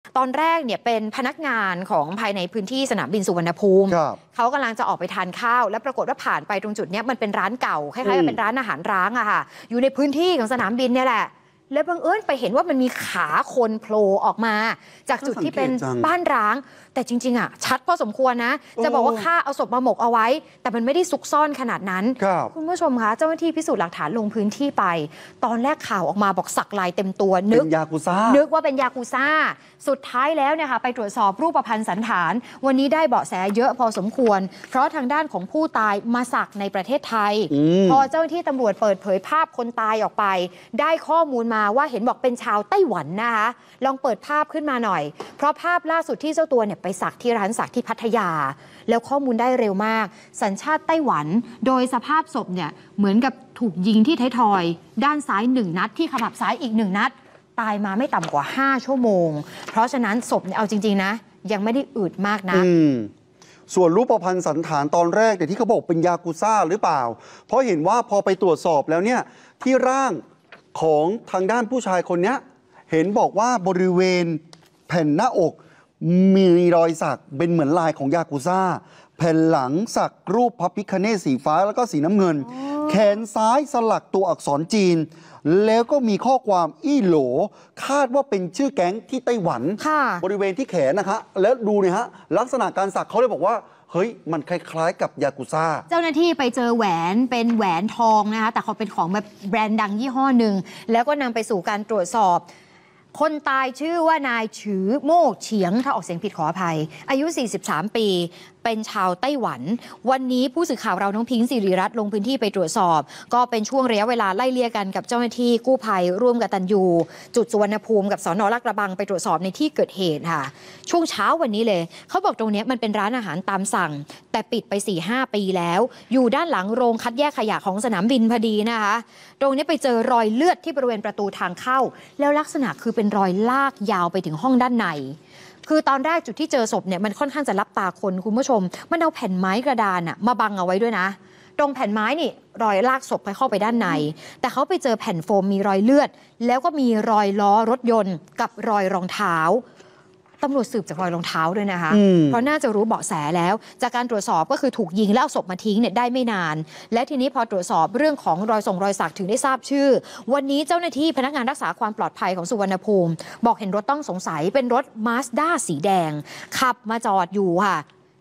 ตอนแรกเนี่ยเป็นพนักงานของภายในพื้นที่สนามบินสุวรรณภูมิเขากำลังจะออกไปทานข้าวแล้วปรากฏว่าผ่านไปตรงจุดนี้มันเป็นร้านเก่าคล้ายๆกับเป็นร้านอาหารร้างอะค่ะอยู่ในพื้นที่ของสนามบินเนี่ยแหละแล้วบังเอิญไปเห็นว่ามันมีขาคนโผล่ออกมาจากจุดที่เป็นบ้านร้างแต่จริงๆอ่ะชัดพอสมควรนะจะบอกว่าฆ่าเอาศพมาหมกเอาไว้แต่มันไม่ได้ซุกซ่อนขนาดนั้นคุณผู้ชมคะเจ้าหน้าที่พิสูจน์หลักฐานลงพื้นที่ไปตอนแรกข่าวออกมาบอกสักลายเต็มตัวนึกว่าเป็นยากุซ่าสุดท้ายแล้วเนี่ยค่ะไปตรวจสอบรูปพรรณสันฐานวันนี้ได้เบาะแสเยอะพอสมควรเพราะทางด้านของผู้ตายมาสักในประเทศไทยพอเจ้าหน้าที่ตำรวจเปิดเผยภาพคนตายออกไปได้ข้อมูลมาว่าเห็นบอกเป็นชาวไต้หวันนะคะลองเปิดภาพขึ้นมาหน่อยเพราะภาพล่าสุดที่เจ้าตัวเนี่ยไปสักที่ร้านสักที่พัทยาแล้วข้อมูลได้เร็วมากสัญชาติไต้หวันโดยสภาพศพเนี่ยเหมือนกับถูกยิงที่ท้ายทอยด้านซ้าย1 นัดที่ขมับซ้ายอีก1 นัดตายมาไม่ต่ำกว่า5 ชั่วโมงเพราะฉะนั้นศพเนี่ยเอาจริงๆนะยังไม่ได้อืดมากนะส่วนรูปพรรณสันฐานตอนแรกที่เขาบอกเป็นยากุซ่าหรือเปล่าเพราะเห็นว่าพอไปตรวจสอบแล้วเนี่ยที่ร่างของทางด้านผู้ชายคนนี้เห็นบอกว่าบริเวณแผ่นหน้าอกมีรอยสักเป็นเหมือนลายของยากุซ่าแผ่นหลังสักรูปพระพิฆเนศสีฟ้าแล้วก็สีน้ำเงินแขนซ้ายสลักตัวอักษรจีนแล้วก็มีข้อความอี้โหลคาดว่าเป็นชื่อแก๊งที่ไต้หวันบริเวณที่แขนนะคะแล้วดูเนี่ยฮะลักษณะการสักเขาเลยบอกว่าเฮ้ยมันคล้ายๆกับยากุซ่าเจ้าหน้าที่ไปเจอแหวนเป็นแหวนทองนะคะแต่เขาเป็นของแบบแบรนด์ดังยี่ห้อหนึ่งแล้วก็นำไปสู่การตรวจสอบคนตายชื่อว่านายฉือโม่เฉียงถ้าออกเสียงผิดขออภัยอายุ43 ปีเป็นชาวไต้หวันวันนี้ผู้สื่อข่าวเราน้องพิงค์สิริรัตน์ลงพื้นที่ไปตรวจสอบก็เป็นช่วงระยะเวลาไล่เลี่ยกันกับเจ้าหน้าที่กู้ภัยร่วมกับตัญญูจุดสุวรรณภูมิกับสน.ลาดกระบังไปตรวจสอบในที่เกิดเหตุค่ะช่วงเช้าวันนี้เลยเขาบอกตรงนี้มันเป็นร้านอาหารตามสั่งแต่ปิดไป 4-5 ปีแล้วอยู่ด้านหลังโรงคัดแยกขยะของสนามบินพอดีนะคะตรงนี้ไปเจอรอยเลือดที่บริเวณประตูทางเข้าแล้วลักษณะคือเป็นรอยลากยาวไปถึงห้องด้านในคือตอนแรกจุดที่เจอศพเนี่ยมันค่อนข้างจะลับตาคนคุณผู้ชมมันเอาแผ่นไม้กระดานมาบังเอาไว้ด้วยนะตรงแผ่นไม้นี่รอยลากศพเข้าไปด้านในแต่เขาไปเจอแผ่นโฟมมีรอยเลือดแล้วก็มีรอยล้อรถยนต์กับรอยรองเท้าตำรวจสืบจากรอยรองเท้าด้วยนะคะเพราะน่าจะรู้เบาะแสแล้วจากการตรวจสอบก็คือถูกยิงแล้วเอาศพมาทิ้งเนี่ยได้ไม่นานและทีนี้พอตรวจสอบเรื่องของรอยสักถึงได้ทราบชื่อวันนี้เจ้าหน้าที่พนักงานรักษาความปลอดภัยของสุวรรณภูมิบอกเห็นรถต้องสงสัยเป็นรถ Mazda สีแดงขับมาจอดอยู่ค่ะ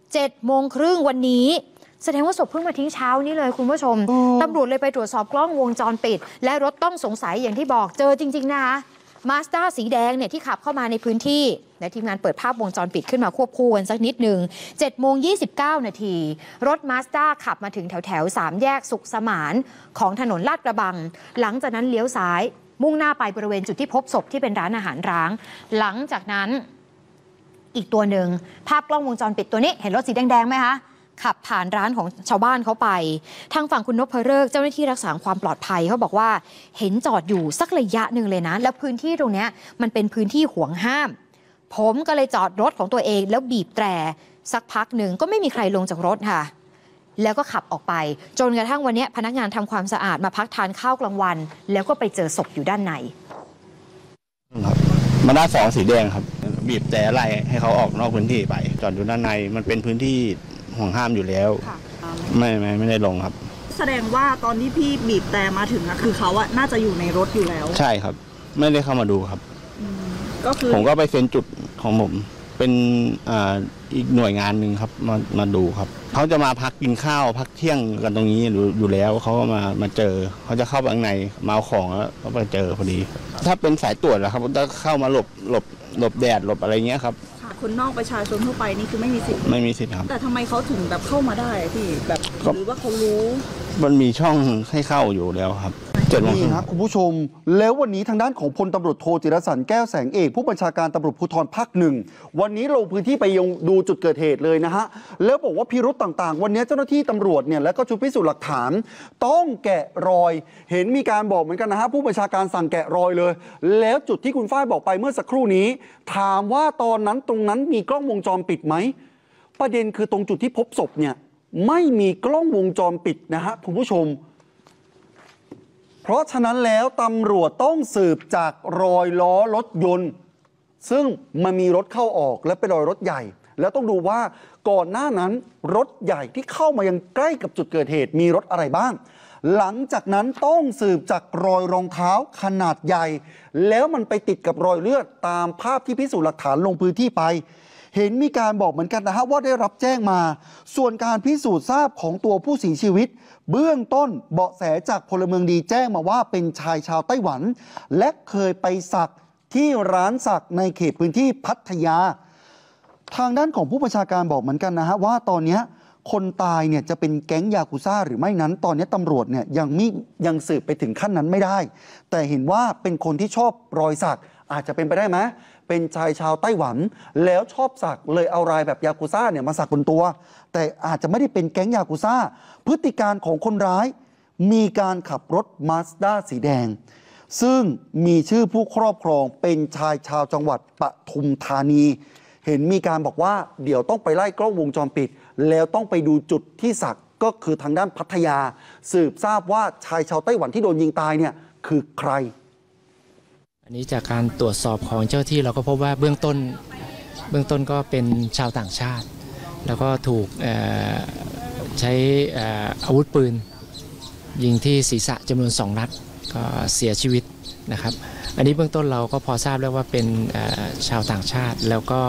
7:30วันนี้แสดงว่าศพเพิ่งมาทิ้งเช้านี้เลยคุณผู้ชมตำรวจเลยไปตรวจสอบกล้องวงจรปิดและรถต้องสงสัยอย่างที่บอกเจอจริงๆนะคะMazda สีแดงเนี่ยที่ขับเข้ามาในพื้นที่และทีมงานเปิดภาพวงจรปิดขึ้นมาควบคู่กันสักนิดหนึ่ง7:29 นาทีรถ Mazda ขับมาถึงแถว3 แยกสุขสมานของถนนลาดกระบังหลังจากนั้นเลี้ยวซ้ายมุ่งหน้าไปบริเวณจุดที่พบศพที่เป็นร้านอาหารร้างหลังจากนั้นอีกตัวหนึ่งภาพกล้องวงจรปิดตัวนี้เห็นรถสีแดงๆไหมคะขับผ่านร้านของชาวบ้านเขาไปทางฝั่งคุณนพฤกษ์เจ้าหน้าที่รักษาความปลอดภัยเขาบอกว่าเห็นจอดอยู่สักระยะหนึ่งเลยนะแล้วพื้นที่ตรงนี้มันเป็นพื้นที่ห่วงห้ามผมก็เลยจอดรถของตัวเองแล้วบีบแตรสักพักหนึ่งก็ไม่มีใครลงจากรถค่ะแล้วก็ขับออกไปจนกระทั่งวันนี้พนักงานทำความสะอาดมาพักทานข้าวกลางวันแล้วก็ไปเจอศพอยู่ด้านในมาด้าน2สีแดงครับบีบแต่ไล่ให้เขาออกนอกพื้นที่ไปจอดอยู่ด้านในมันเป็นพื้นที่ห่วงห้ามอยู่แล้วไม่ได้ลงครับแสดงว่าตอนที่พี่บีบแต่มาถึงนะคือเขาอะน่าจะอยู่ในรถอยู่แล้วใช่ครับไม่ได้เข้ามาดูครับก็คือผมก็ไปเซ็นจุดของผมเป็นอีกหน่วยงานหนึ่งครับมาดูครับเขาจะมาพักกินข้าวพักเที่ยงกันตรงนี้อยู่แล้วเขาก็มาเจอเขาจะเข้าไปข้างในมาเอาของแล้วก็ไปเจอพอดีถ้าเป็นสายตรวจแล้วครับจะเข้ามาหลบแดดหลบอะไรเงี้ยครับคนนอกประชาชนทั่วไปนี่คือไม่มีสิทธิ์ครับแต่ทำไมเขาถึงแบบเข้ามาได้พี่แบบหรือว่าเขารู้มันมีช่องให้เข้าอยู่แล้วครับนี่ครับคุณผู้ชมแล้ววันนี้ทางด้านของพลตำรวจโทจิรสันต์แก้วแสงเอกผู้บัญชาการตำรวจภูธรภาค 1วันนี้ลงพื้นที่ไปดูจุดเกิดเหตุเลยนะฮะแล้วบอกว่าพิรุธต่างๆวันนี้เจ้าหน้าที่ตำรวจเนี่ยและก็ชุดพิสูจน์หลักฐานต้องแกะรอยเห็นมีการบอกเหมือนกันนะฮะผู้บัญชาการสั่งแกะรอยเลยแล้วจุดที่คุณฝ้ายบอกไปเมื่อสักครู่นี้ถามว่าตอนนั้นตรงนั้นมีกล้องวงจรปิดไหมประเด็นคือตรงจุดที่พบศพเนี่ยไม่มีกล้องวงจรปิดนะฮะคุณผู้ชมเพราะฉะนั้นแล้วตำรวจต้องสืบจากรอยล้อรถยนต์ซึ่งมันมีรถเข้าออกและเป็นรอยรถใหญ่ แล้วต้องดูว่าก่อนหน้านั้นรถใหญ่ที่เข้ามายังใกล้กับจุดเกิดเหตุมีรถอะไรบ้างหลังจากนั้นต้องสืบจากรอยรองเท้าขนาดใหญ่แล้วมันไปติดกับรอยเลือดตามภาพที่พิสูจน์หลักฐานลงพื้นที่ไปเห็นมีการบอกเหมือนกันนะฮะว่าได้รับแจ้งมาส่วนการพิสูจน์ทราบของตัวผู้เสียชีวิตเบื้องต้นเบาะแสจากพลเมืองดีแจ้งมาว่าเป็นชายชาวไต้หวันและเคยไปสักที่ร้านสักในเขตพื้นที่พัทยาทางด้านของผู้บัญชาการบอกเหมือนกันนะฮะว่าตอนนี้คนตายเนี่ยจะเป็นแก๊งยากุซ่าหรือไม่นั้นตอนนี้ตำรวจเนี่ยยังสืบไปถึงขั้นนั้นไม่ได้แต่เห็นว่าเป็นคนที่ชอบรอยสักอาจจะเป็นไปได้ไหมเป็นชายชาวไต้หวันแล้วชอบสักเลยเอาลายแบบยากุซ่าเนี่ยมาสักบนตัวแต่อาจจะไม่ได้เป็นแก๊งยากุซ่าพฤติการของคนร้ายมีการขับรถมาสด้าสีแดงซึ่งมีชื่อผู้ครอบครองเป็นชายชาวจังหวัดปทุมธานีเห็นมีการบอกว่าเดี๋ยวต้องไปไล่กล้องวงจรปิดแล้วต้องไปดูจุดที่สักก็คือทางด้านพัทยาสืบทราบว่าชายชาวไต้หวันที่โดนยิงตายเนี่ยคือใครอันนี้จากการตรวจสอบของเจ้าที่เราก็พบว่าเบื้องต้นก็เป็นชาวต่างชาติแล้วก็ถูกใช้อาวุธปืนยิงที่ศีรษะจำนวน2 นัดก็เสียชีวิตนะครับอันนี้เบื้องต้นเราก็พอทราบแล้วว่าเป็นชาวต่างชาติแล้วก็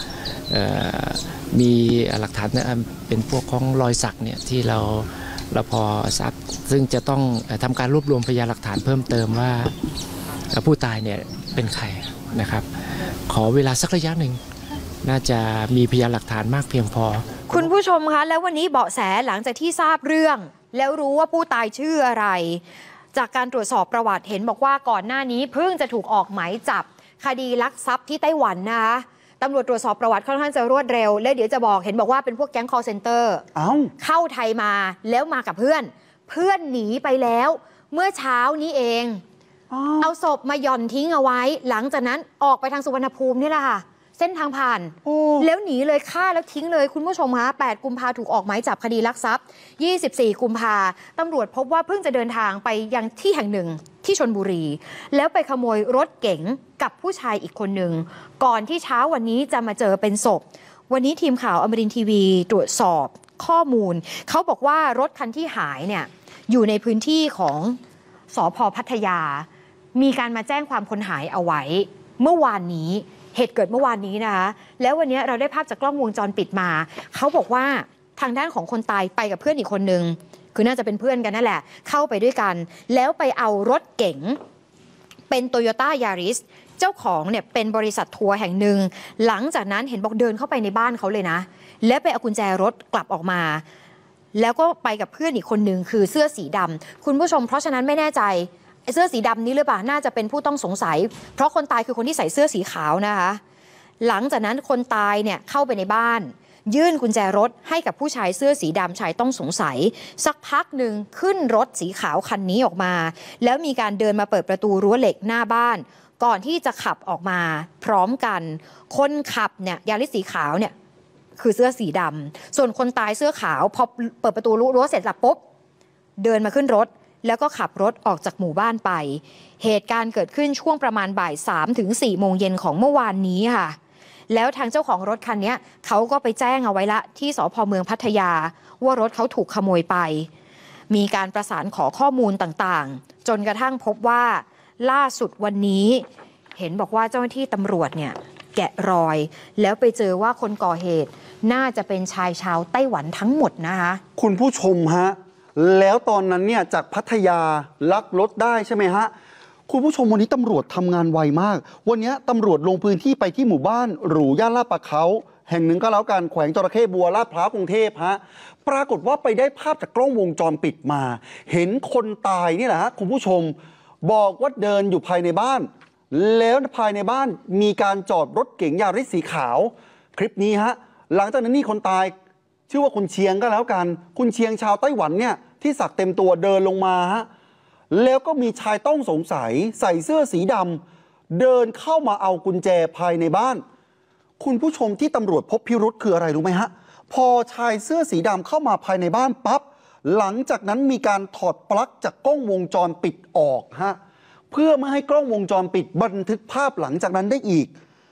มีหลักฐานเป็นพวกของรอยสักเนี่ยที่เราพอทราบซึ่งจะต้องทำการรวบรวมพยานหลักฐานเพิ่มเติมว่าผู้ตายเนี่ยเป็นใครนะครับขอเวลาสักระยะหนึ่งน่าจะมีพยานหลักฐานมากเพียงพอคุณผู้ชมคะแล้ววันนี้เบาะแสหลังจากที่ทราบเรื่องแล้วรู้ว่าผู้ตายชื่ออะไรจากการตรวจสอบประวัติเห็นบอกว่าก่อนหน้านี้เพิ่งจะถูกออกหมายจับคดีลักทรัพย์ที่ไต้หวันนะคะตำรวจตรวจสอบประวัติค่อนข้างจะรวดเร็วและเดี๋ยวจะบอกเห็นบอกว่าเป็นพวกแก๊ง call center เข้าไทยมาแล้วมากับเพื่อนหนีไปแล้วเมื่อเช้านี้เองเอาศพมาหย่อนทิ้งเอาไว้หลังจากนั้นออกไปทางสุวรรณภูมินี่แหละค่ะเส้นทางผ่านแล้วหนีเลยฆ่าแล้วทิ้งเลยคุณผู้ชมคะ8 กุมภาถูกออกหมายจับคดีลักทรัพย์24 กุมภาตำรวจพบว่าเพิ่งจะเดินทางไปยังที่แห่งหนึ่งที่ชลบุรีแล้วไปขโมยรถเก๋งกับผู้ชายอีกคนหนึ่งก่อนที่เช้าวันนี้จะมาเจอเป็นศพวันนี้ทีมข่าวอมรินทร์ทีวีตรวจสอบข้อมูลเขาบอกว่ารถคันที่หายเนี่ยอยู่ในพื้นที่ของสภ.พัทยามีการมาแจ้งความคนหายเอาไว้เมื่อวานนี้เหตุเกิดเมื่อวานนี้นะคะแล้ววันนี้เราได้ภาพจากกล้องวงจรปิดมาเขาบอกว่าทางด้านของคนตายไปกับเพื่อนอีกคนนึงคือน่าจะเป็นเพื่อนกันนั่นแหละเข้าไปด้วยกันแล้วไปเอารถเก๋งเป็น Toyota Yaris เจ้าของเนี่ยเป็นบริษัททัวร์แห่งหนึ่งหลังจากนั้นเห็นบอกเดินเข้าไปในบ้านเขาเลยนะแล้วไปเอากุญแจรถกลับออกมาแล้วก็ไปกับเพื่อนอีกคนนึงคือเสื้อสีดำคุณผู้ชมเพราะฉะนั้นไม่แน่ใจเสื้อสีดำนี้หรือเปล่าน่าจะเป็นผู้ต้องสงสัยเพราะคนตายคือคนที่ใส่เสื้อสีขาวนะคะหลังจากนั้นคนตายเนี่ยเข้าไปในบ้านยื่นกุญแจรถให้กับผู้ชายเสื้อสีดำชายต้องสงสัยสักพักหนึ่งขึ้นรถสีขาวคันนี้ออกมาแล้วมีการเดินมาเปิดประตูรั้วเหล็กหน้าบ้านก่อนที่จะขับออกมาพร้อมกันคนขับเนี่ยยาริสสีขาวเนี่ยคือเสื้อสีดำส่วนคนตายเสื้อขาวพอเปิดประตูรั้วเสร็จแล้วปุ๊บเดินมาขึ้นรถแล้วก็ขับรถออกจากหมู่บ้านไปเหตุการณ์เกิดขึ้นช่วงประมาณบ่าย 3 ถึง 4 โมงเย็นของเมื่อวานนี้ค่ะแล้วทางเจ้าของรถคันนี้เขาก็ไปแจ้งเอาไว้ละที่สภ.เมืองพัทยาว่ารถเขาถูกขโมยไปมีการประสานขอข้อมูลต่างๆจนกระทั่งพบว่าล่าสุดวันนี้เห็นบอกว่าเจ้าหน้าที่ตำรวจเนี่ยแกะรอยแล้วไปเจอว่าคนก่อเหตุน่าจะเป็นชายชาวไต้หวันทั้งหมดนะคะคุณผู้ชมฮะแล้วตอนนั้นเนี่ยจากพัทยาลักรถได้ใช่ไหมฮะคุณผู้ชมวันนี้ตำรวจทำงานไวมากวันนี้ตำรวจลงพื้นที่ไปที่หมู่บ้านหรูย่านลาดปะเขาแห่งหนึ่งก็แล้วกันแขวงจระเข้บัวลาดพร้าวกรุงเทพฮะปรากฏว่าไปได้ภาพจากกล้องวงจรปิดมาเห็นคนตายนี่แหละฮะคุณผู้ชมบอกว่าเดินอยู่ภายในบ้านแล้วภายในบ้านมีการจอดรถเก๋งยาริสสีขาวคลิปนี้ฮะหลังจากนั้นนี่คนตายชื่อว่าคุณเชียงก็แล้วกันคุณเชียงชาวไต้หวันเนี่ยที่สักเต็มตัวเดินลงมาฮะแล้วก็มีชายต้องสงสัยใส่เสื้อสีดำเดินเข้ามาเอากุญแจภายในบ้านคุณผู้ชมที่ตำรวจพบพิรุธคืออะไรรู้ไหมฮะพอชายเสื้อสีดำเข้ามาภายในบ้านปั๊บหลังจากนั้นมีการถอดปลั๊กจากกล้องวงจรปิดออกฮะเพื่อไม่ให้กล้องวงจรปิดบันทึกภาพหลังจากนั้นได้อีก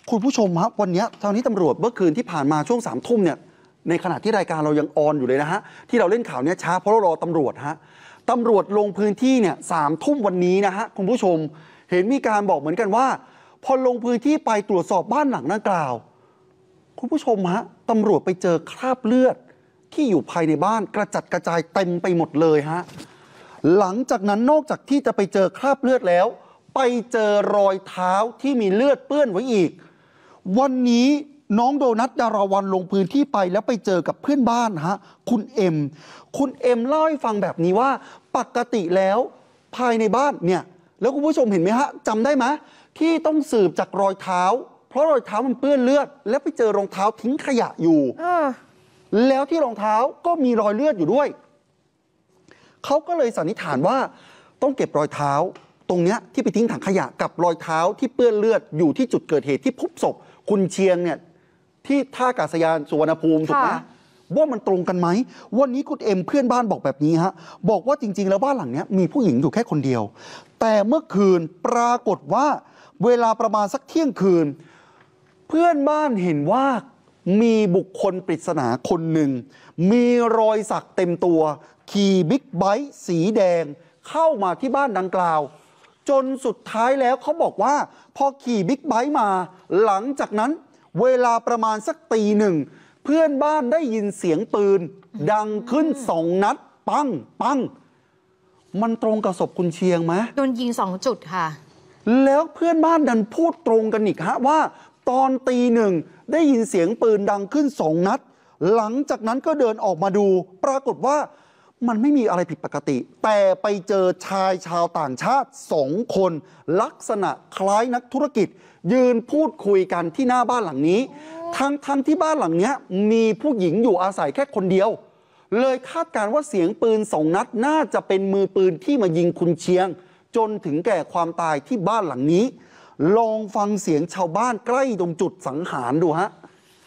คุณผู้ชมครับวันนี้ทางที่ตำรวจเมื่อคืนที่ผ่านมาช่วง3 ทุ่มเนี่ยในขณะที่รายการเรายังออนอยู่เลยนะฮะที่เราเล่นข่าวเนี้ยช้าเพราะเรารอตำรวจฮะตำรวจลงพื้นที่เนี่ย3 ทุ่มวันนี้นะฮะคุณผู้ชมเห็นมีการบอกเหมือนกันว่าพอลงพื้นที่ไปตรวจสอบบ้านหลังดังกล่าวคุณผู้ชมฮะตำรวจไปเจอคราบเลือดที่อยู่ภายในบ้านกระจัดกระจายเต็มไปหมดเลยฮะหลังจากนั้นนอกจากที่จะไปเจอคราบเลือดแล้วไปเจอรอยเท้าที่มีเลือดเปื้อนไว้อีกวันนี้น้องโดนัท ดาราวัลย์ลงพื้นที่ไปแล้วไปเจอกับเพื่อนบ้านฮะคุณเอ็มเล่าให้ฟังแบบนี้ว่าปกติแล้วภายในบ้านเนี่ยแล้วคุณผู้ชมเห็นไหมฮะจำได้ไหมที่ต้องสืบจากรอยเท้าเพราะรอยเท้ามันเปื้อนเลือดแล้วไปเจอรองเท้าทิ้งขยะอยู่แล้วที่รองเท้าก็มีรอยเลือดอยู่ด้วยเขาก็เลยสันนิษฐานว่าต้องเก็บรอยเท้าตรงเนี้ยที่ไปทิ้งถังขยะกับรอยเท้าที่เปื้อนเลือดอยู่ที่จุดเกิดเหตุที่พบศพคุณเชียงเนี่ยที่ท่าอากาศยานสุวรรณภูมิถูกไหมว่ามันตรงกันไหมวันนี้คุณเอ็มเพื่อนบ้านบอกแบบนี้ฮะบอกว่าจริงๆแล้วบ้านหลังนี้มีผู้หญิงอยู่แค่คนเดียวแต่เมื่อคืนปรากฏว่าเวลาประมาณสักเที่ยงคืนเพื่อนบ้านเห็นว่ามีบุคคลปริศนาคนหนึ่งมีรอยสักเต็มตัวขี่บิ๊กไบค์สีแดงเข้ามาที่บ้านดังกล่าวจนสุดท้ายแล้วเขาบอกว่าพอขี่บิ๊กไบค์มาหลังจากนั้นเวลาประมาณสักตี 1เพื่อนบ้านได้ยินเสียงปืนดังขึ้น2 นัดปังปังมันตรงกับศพคุณเชียงไหมโดนยิง2 จุดค่ะแล้วเพื่อนบ้านดันพูดตรงกันอีกฮะว่าตอนตี 1ได้ยินเสียงปืนดังขึ้น2 นัดหลังจากนั้นก็เดินออกมาดูปรากฏว่ามันไม่มีอะไรผิดปกติแต่ไปเจอชายชาวต่างชาติ2 คนลักษณะคล้ายนักธุรกิจยืนพูดคุยกันที่หน้าบ้านหลังนี้ทั้งที่บ้านหลังนี้มีผู้หญิงอยู่อาศัยแค่คนเดียวเลยคาดการณ์ว่าเสียงปืน2 นัดน่าจะเป็นมือปืนที่มายิงคุณเชียงจนถึงแก่ความตายที่บ้านหลังนี้ลองฟังเสียงชาวบ้านใกล้ตรงจุดสังหารดูฮะ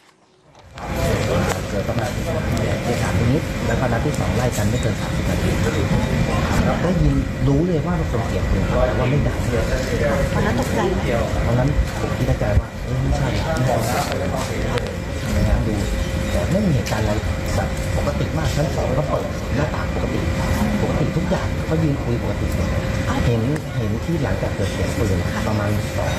เกิดประมาณ3 นิดแล้วก็นัดที่2ไล่กันไม่เกิน30 นาทีเราได้ยินรู้เลยว่ามันเป็นเสียงปืนแต่ว่าไม่ดังเลยตอนนั้นตกใจตอนนั้นผมคิดในใจว่าไม่ใช่ไม่ดูแต่ไม่มีเหตุการณ์อะไรแบบปกติมากชั้น2ก็เปิดหน้าต่างปกติทุกอย่างก็ยืนคุยปกติเห็นที่หลังจากเกิดเสียงปืนประมาณ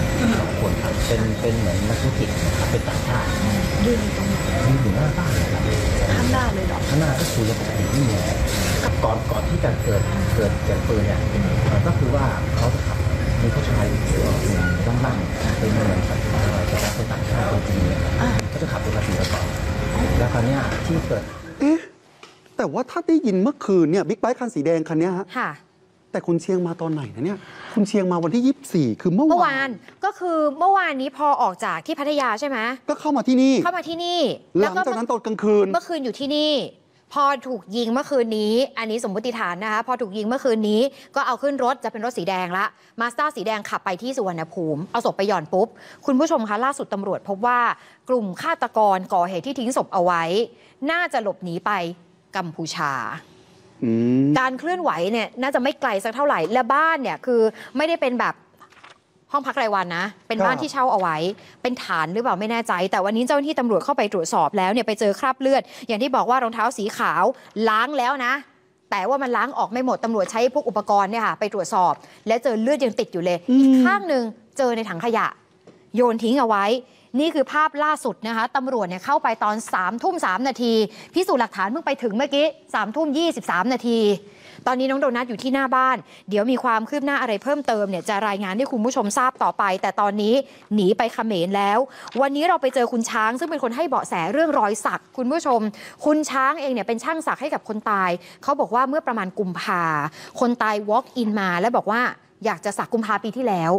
2 คนครับเป็นเหมือนนักธุรกิจเป็นต่างชาติยืนอยู่ตรงไหนยืนอยู่หน้าบ้านเลยครับข้างหน้าเลยเหรอข้างหน้าก็คุยกันปกติไม่มีอะไรก่อนที่จะเกิดเสียงปืนเนี่ยก็คือว่าเขาจะขับมีผู้ชายบ้างเป็นเหมือนกับเป็นต่างชาติคนจีนก็จะขับปกติแล้วก่อนแล้วคราวนี้ที่เกิดแต่ว่าถ้าได้ยินเมื่อคืนเนี่ยบิ๊กไบค์คันสีแดงคันนี้ฮะแต่คุณเชียงมาตอนไหนนะเนี่ยคุณเชียงมาวันที่24คือเมื่อวานก็คือเมื่อวานนี้พอออกจากที่พัทยาใช่ไหมก็เข้ามาที่นี่หลังจากนั้นตอนกลางคืนเมื่อคืนอยู่ที่นี่พอถูกยิงเมื่อคืนนี้อันนี้สมมติฐานนะคะพอถูกยิงเมื่อคืนนี้ก็เอาขึ้นรถจะเป็นรถสีแดงละมาสด้าสีแดงขับไปที่สุวรรณภูมิเอาศพไปหย่อนปุ๊บคุณผู้ชมคะล่าสุดตำรวจพบว่ากลุ่มฆาตกรก่อเหตุที่ทิ้งศพเอาไว้น่าจะหลบหนีไปกัมพูชาการเคลื่อนไหวเนี่ยน่าจะไม่ไกลสักเท่าไหร่และบ้านเนี่ยคือไม่ได้เป็นแบบห้องพักรายวันนะเป็นบ้านที่เช่าเอาไว้เป็นฐานหรือเปล่าไม่แน่ใจแต่วันนี้เจ้าหน้าที่ตำรวจเข้าไปตรวจสอบแล้วเนี่ยไปเจอคราบเลือดอย่างที่บอกว่ารองเท้าสีขาวล้างแล้วนะแต่ว่ามันล้างออกไม่หมดตำรวจใช้พวกอุปกรณ์เนี่ยค่ะไปตรวจสอบและเจอเลือดยังติดอยู่เลยอีกข้างหนึ่งเจอในถังขยะโยนทิ้งเอาไว้นี่คือภาพล่าสุดนะคะตำรวจเนี่ยเข้าไปตอน3:03 นาทีพิสูจน์หลักฐานเพิ่งไปถึงเมื่อกี้3:23 นาทีตอนนี้น้องโดนัทอยู่ที่หน้าบ้านเดี๋ยวมีความคืบหน้าอะไรเพิ่มเติมเนี่ยจะรายงานให้คุณผู้ชมทราบต่อไปแต่ตอนนี้หนีไปเขมรแล้ววันนี้เราไปเจอคุณช้างซึ่งเป็นคนให้เบาะแสเรื่องรอยสักคุณผู้ชมคุณช้างเองเนี่ยเป็นช่างสักให้กับคนตายเขาบอกว่าเมื่อประมาณกุมภาคนตาย walk in มาแล้วบอกว่าอยากจะสักกุมภาปีที่แล้ว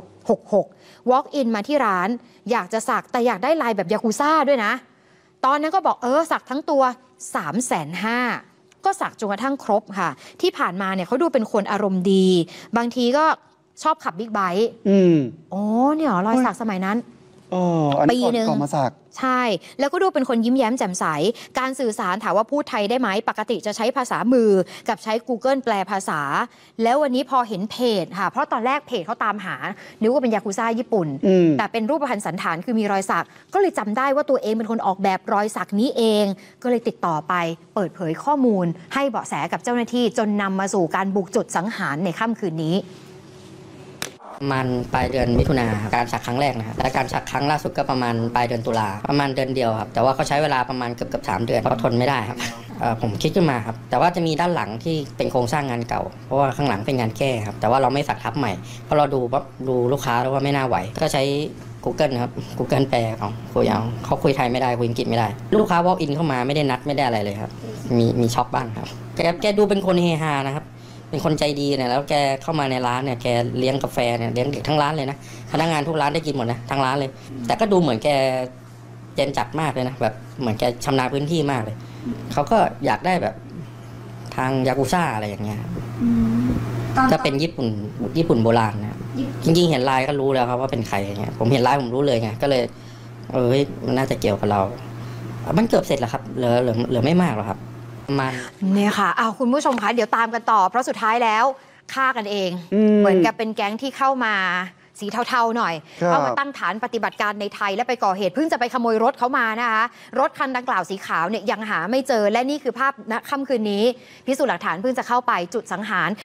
66 walk in มาที่ร้านอยากจะสักแต่อยากได้ลายแบบยากุซ่าด้วยนะตอนนั้นก็บอกสักทั้งตัว 350,000 ก็สักจนกระทั่งครบค่ะที่ผ่านมาเนี่ยเขาดูเป็นคนอารมณ์ดีบางทีก็ชอบขับบิ๊กไบค์เนี่ยรอยสักสมัยนั้นอันปีนี้หนึ่งก่อนมาสักใช่ แล้วก็ดูเป็นคนยิ้มแย้มแจ่มใส การสื่อสารถามว่าพูดไทยได้ไหม ปกติจะใช้ภาษามือกับใช้ Google แปลภาษา แล้ววันนี้พอเห็นเพจค่ะ เพราะตอนแรกเพจเขาตามหานึกว่าเป็นยากุซ่าญี่ปุ่น แต่เป็นรูปพรรณสันฐานคือมีรอยสัก ก็เลยจำได้ว่าตัวเองเป็นคนออกแบบรอยสักนี้เอง ก็เลยติดต่อไปเปิดเผยข้อมูล ให้เบาะแสกับเจ้าหน้าที่จนนำมาสู่การบุกจุดสังหารในค่ำคืนนี้ประมาณปลายเดือนมิถุนาครับการสักครั้งแรกนะครับและการสักครั้งล่าสุดก็ประมาณปลายเดือนตุลาประมาณเดือนเดียวครับแต่ว่าเขาใช้เวลาประมาณเกือบ3 เดือนเพราะทนไม่ได้ครับผมคิดขึ้นมาครับแต่ว่าจะมีด้านหลังที่เป็นโครงสร้างงานเก่าเพราะว่าข้างหลังเป็นงานแก้ครับแต่ว่าเราไม่สักทับใหม่เพราะเราดูลูกค้าแล้วว่าไม่น่าไหวก็ใช้ Google ครับ Google แปลของคุยเอาเขาคุยไทยไม่ได้คุยอังกฤษไม่ได้ลูกค้า walk in เข้ามาไม่ได้นัดไม่ได้อะไรเลยครับมีช็อกบ้างครับแกดูเป็นคนเฮฮานะครับเป็นคนใจดีเนี่ยแล้วแกเข้ามาในร้านเนี่ยแกเลี้ยงกาแฟเนี่ยเลี้ยงเด็กทั้งร้านเลยนะพนักงานทุกร้านได้กินหมดนะทั้งร้านเลยแต่ก็ดูเหมือนแกเจนจัดมากเลยนะแบบเหมือนแกชำนาญพื้นที่มากเลยเขาก็อยากได้แบบทางยากุซ่าอะไรอย่างเงี้ยก็เป็นญี่ปุ่นโบราณนะจริงๆเห็นลายก็รู้แล้วครับว่าเป็นใครอย่างเงี้ยผมเห็นลายผมรู้เลยไงก็เลยมันน่าจะเกี่ยวกับเรามันเกือบเสร็จแล้วครับเหลือไม่มากหรอกครับเนี่ยค่ะคุณผู้ชมคะเดี๋ยวตามกันต่อเพราะสุดท้ายแล้วฆ่ากันเองเหมือนกับเป็นแก๊งที่เข้ามาสีเทาๆหน่อยเข้ามาตั้งฐานปฏิบัติการในไทยและไปก่อเหตุเพิ่งจะไปขโมยรถเขามานะคะรถคันดังกล่าวสีขาวเนี่ยยังหาไม่เจอและนี่คือภาพณค่ำคืนนี้พิสูจน์หลักฐานเพิ่งจะเข้าไปจุดสังหาร